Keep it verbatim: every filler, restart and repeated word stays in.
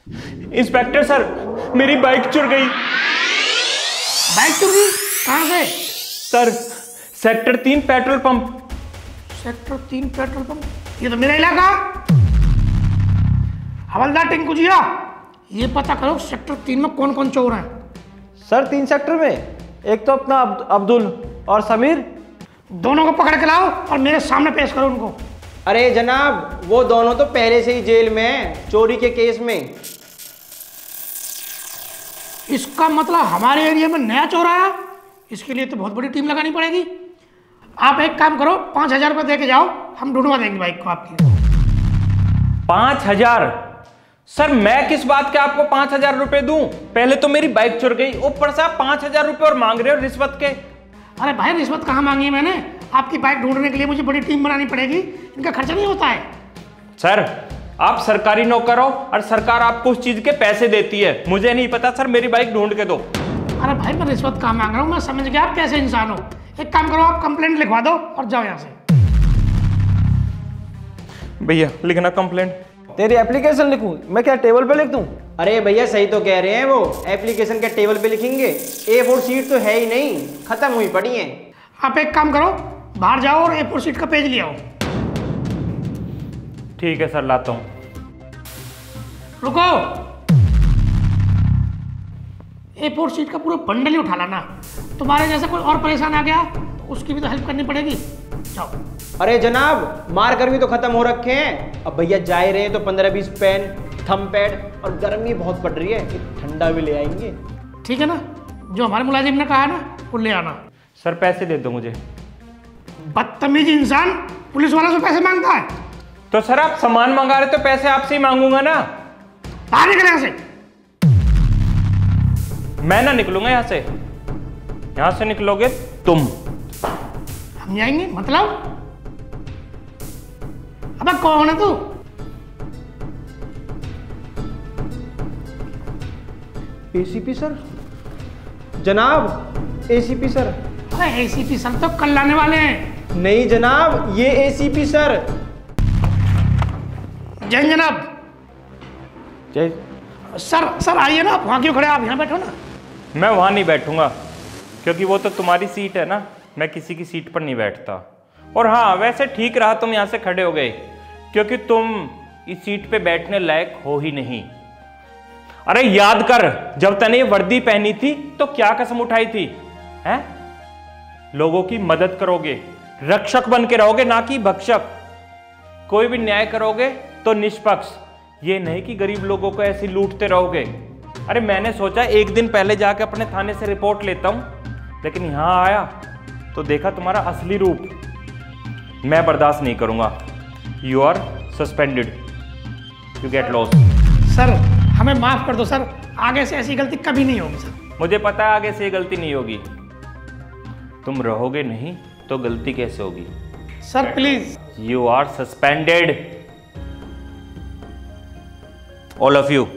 Inspector sir, मेरी bike चुर गई। बाइक चुर गई? कहाँ से? सर, सेक्टर तीन पेट्रोल पंप। सेक्टर तीन पेट्रोल पंप? ये तो मेरा इलाका। हवलदार टिंकू जिया, ये पता करो सेक्टर तीन में कौन कौन चोर है। सर तीन सेक्टर में एक तो अपना अब्दुल और समीर। दोनों को पकड़ के लाओ और मेरे सामने पेश करो उनको। अरे जनाब, वो दोनों तो पहले से ही जेल में हैं, चोरी के केस में। इसका मतलब हमारे एरिया में नया चोर आया, इसके लिए तो बहुत बड़ी टीम लगानी पड़ेगी। आप एक काम करो, पांच हजार रुपये दे के जाओ, हम ढूंढवा देंगे बाइक को आपकी। पांच हजार? सर मैं किस बात के आपको पांच हजार रुपए दूं? पहले तो मेरी बाइक चुर गई, ऊपर से आप पांच हजार रुपए और मांग रहे हो रिश्वत के। अरे भाई, रिश्वत कहाँ मांगी है मैंने? आपकी बाइक ढूंढने के लिए मुझे बड़ी टीम बनानी पड़ेगी, इनका खर्चा नहीं होता है। सर आप सरकारी नौकर हो और सरकार आपको उस चीज के पैसे देती है, मुझे नहीं पता। सर मेरी बाइक ढूंढ के दो। अरे भाई, मैं रिश्वत कहाँ मांग रहा हूँ, मैं समझ गया आप कैसे इंसान हो। एक काम करो, आप कंप्लेंट लिखवा दो और जाओ यहाँ से। भैया लिखना कंप्लेंट। तेरी एप्लीकेशन लिखूं? मैं क्या टेबल पे लिख दूं? अरे भैया सही तो कह रहे हैं, वो एप्लीकेशन के टेबल पे लिखेंगे? ए फोर सीट तो है ही नहीं, खत्म हुई पड़ी है। आप एक काम करो, बाहर जाओ और ए फोर सीट का पेज ले आओ। ठीक है सर, लाता हूँ। रुको, ए फोर सीट का पूरा बंडल ही उठा लाना। तुम्हारे जैसा कोई और परेशान आ गया तो उसकी भी तो हेल्प करनी पड़ेगी। जाओ। अरे जनाब, मार कर भी तो खत्म हो रखे हैं। अब भैया जा ही रहे हैं तो पंद्रह बीस पेन, थम पैड, और गर्मी बहुत पड़ रही है, ठंडा भी ले आएंगे। ठीक है ना, जो हमारे मुलाजिम ने कहा ना वो ले आना। सर पैसे दे दो मुझे। बदतमीज इंसान पुलिस वालों से पैसे मांगता है। तो सर आप सामान मंगा रहे तो पैसे आपसे ही मांगूंगा ना। बाहर निकल यहाँ से। मैं ना निकलूंगा यहाँ से, यहाँ से निकलोगे तुम। हम जाएंगे मतलब? अबे कौन है तू? ACP sir. जनाब एसीपी सर। अरे एसीपी सर तो कल लाने वाले हैं। नहीं जनाब, ये एसीपी सर। जय जनाब। जय सर। सर आइए ना, वहाँ क्यों खड़े, आप यहाँ बैठो ना। मैं वहां नहीं बैठूंगा, क्योंकि वो तो तुम्हारी सीट है ना, मैं किसी की सीट पर नहीं बैठता। और हाँ, वैसे ठीक रहा तुम यहाँ से खड़े हो गए, क्योंकि तुम इस सीट पे बैठने लायक हो ही नहीं। अरे याद कर, जब तने ये वर्दी पहनी थी तो क्या कसम उठाई थी, हैं? लोगों की मदद करोगे, रक्षक बन के रहोगे, ना कि भक्षक। कोई भी न्याय करोगे तो निष्पक्ष, ये नहीं कि गरीब लोगों को ऐसे लूटते रहोगे। अरे मैंने सोचा एक दिन पहले जाके अपने थाने से रिपोर्ट लेता हूं, लेकिन यहां आया तो देखा तुम्हारा असली रूप। मैं बर्दाश्त नहीं करूंगा। You are suspended, you get lost. Sir हमें माफ कर दो सर, आगे से ऐसी गलती कभी नहीं होगी सर। मुझे पता है आगे से ये गलती नहीं होगी। तुम रहोगे नहीं तो गलती कैसे होगी? Sir please. You are suspended, all of you.